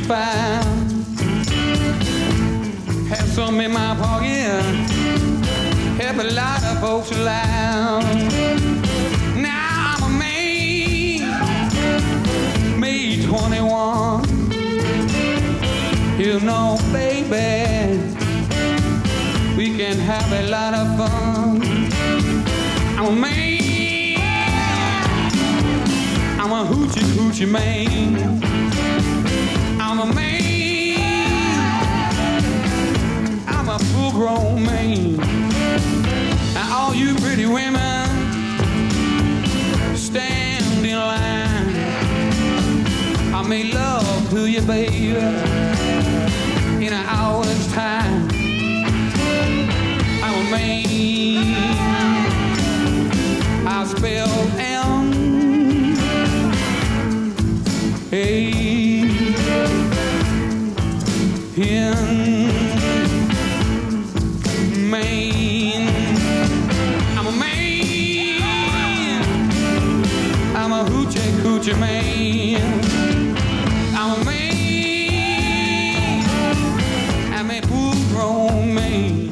found. Have some in my pocket, help a lot of folks around. Now I'm a man, May 21. You know, baby, we can have a lot of fun. I'm a man, I'm a hoochie coochie man. I'm a man, I'm a full-grown man. Now all you pretty women, stand in line. I make love to you, baby, in an hour's time. I'm a man, I spell M-A-N, Maine. I'm a man, I'm a hoochie coochie man. I'm a man, I'm a full-grown man.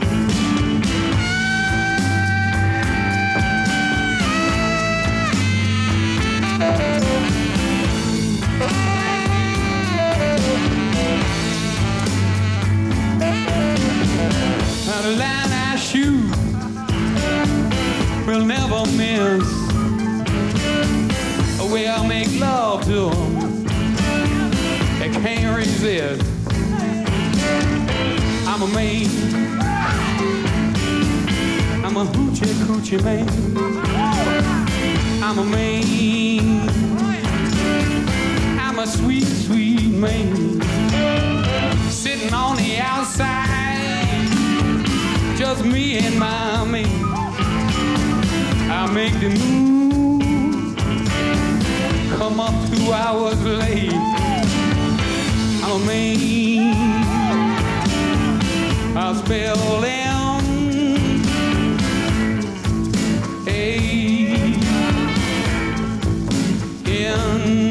Now the line I shoot will never miss. The way I make love to them, they can't resist. I'm a man, I'm a hoochie coochie man. I'm a man, I'm a sweet, sweet man. Sitting on the outside, just me and my man. I make the move, come up 2 hours late. I'm a man, I spell M-A-N,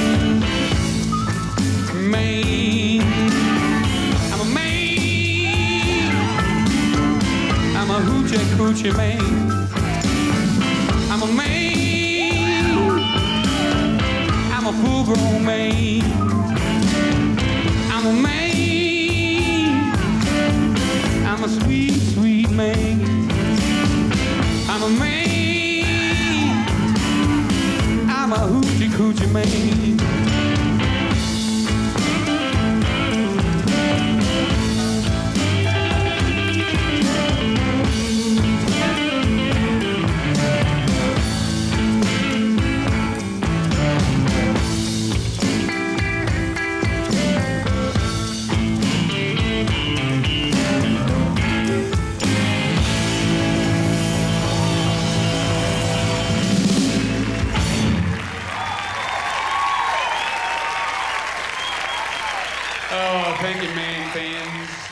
Maine. I'm a man, I'm a hoochie coochie man. I'm a man, I'm a full-grown man. I'm a man, I'm a sweet, sweet man. I'm a man, I'm a hoochie coochie man. Oh, thank you, man, fans.